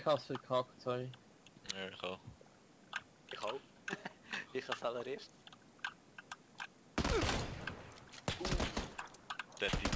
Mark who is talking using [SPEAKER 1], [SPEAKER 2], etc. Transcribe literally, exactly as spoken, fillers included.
[SPEAKER 1] Ich hab's verkackt, sorry.
[SPEAKER 2] Ja, ich auch.
[SPEAKER 3] Ich auch. Ich als allererst.
[SPEAKER 2] Der Typ.